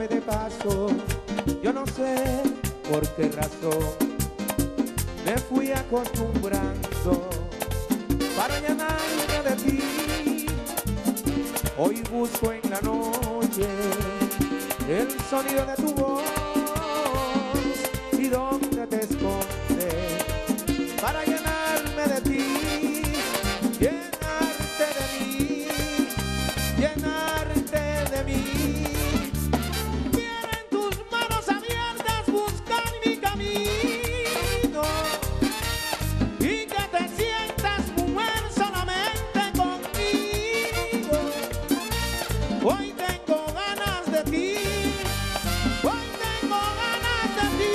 darme de paso. Yo no sé por qué razón me fui acostumbrando para llenarme de ti. Hoy busco en la noche el sonido de tu voz y dónde te escondes para llenarme de ti, llenarte de mí, llenarte de mí. Quiero en tus manos abiertas buscar mi camino y que te sientas mujer solamente conmigo. Hoy tengo ganas de ti, hoy tengo ganas de ti.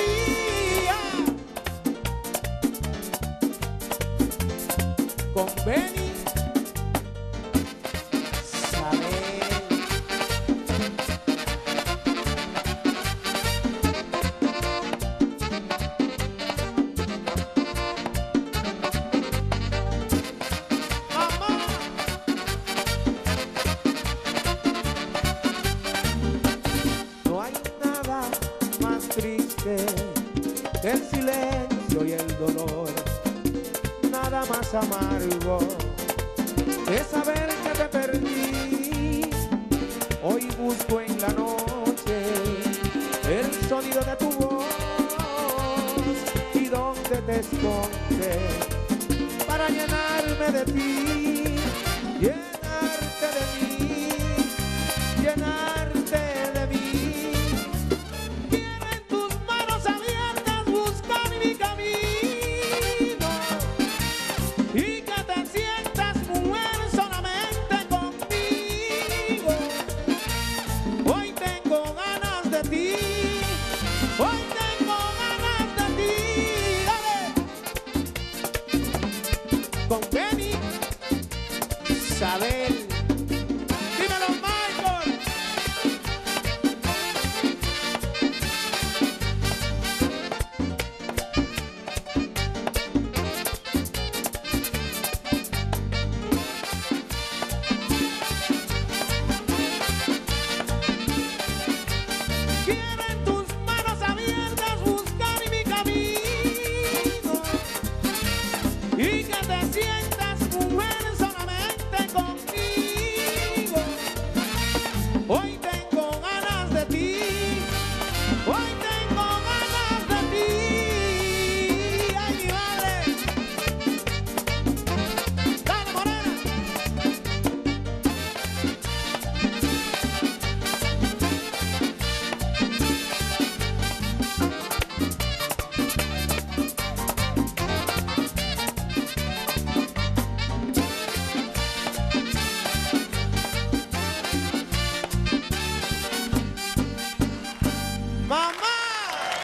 Con Benny Sabel. Mamá. No hay nada más triste que el silencio y el dolor, nada más amargo que saber que te perdí. Hoy busco en la noche el sonido de tu voz y dónde te escondes para llenarme de ti, llenarte de mí.